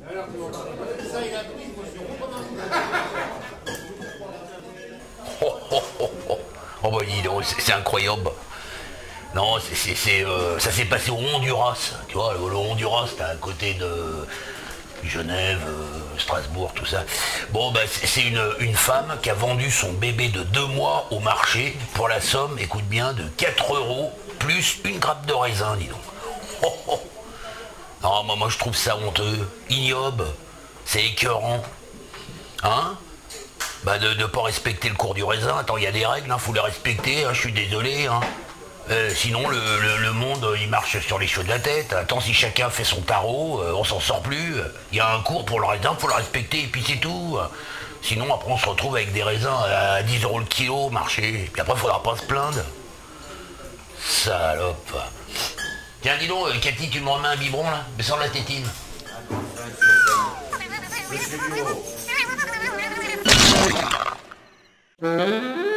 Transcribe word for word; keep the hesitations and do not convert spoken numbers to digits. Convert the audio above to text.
Oh, oh, oh, oh. Oh bah dis donc, c'est incroyable. Non, c'est, c'est, euh, ça s'est passé au Honduras. Tu vois, le, le Honduras, c'est à côté de Genève, euh, Strasbourg, tout ça. Bon, bah c'est une, une femme qui a vendu son bébé de deux mois au marché pour la somme, écoute bien, de quatre euros plus une grappe de raisin, dis donc. Oh, oh. Non, moi, moi je trouve ça honteux, ignoble, c'est écœurant. Hein? Bah de ne pas respecter le cours du raisin. Attends, il y a des règles, hein, faut les respecter, hein, je suis désolé. Hein. Euh, sinon le, le, le monde il marche sur les cheveux de la tête. Attends, si chacun fait son tarot, euh, on s'en sort plus. Il y a un cours pour le raisin, faut le respecter et puis c'est tout. Sinon après on se retrouve avec des raisins à dix euros le kilo au marché. Puis après il faudra pas se plaindre. Salope. Tiens dis donc, euh, Cathy, tu me remets un biberon là? Mais sans la tétine. Monsieur Dumont.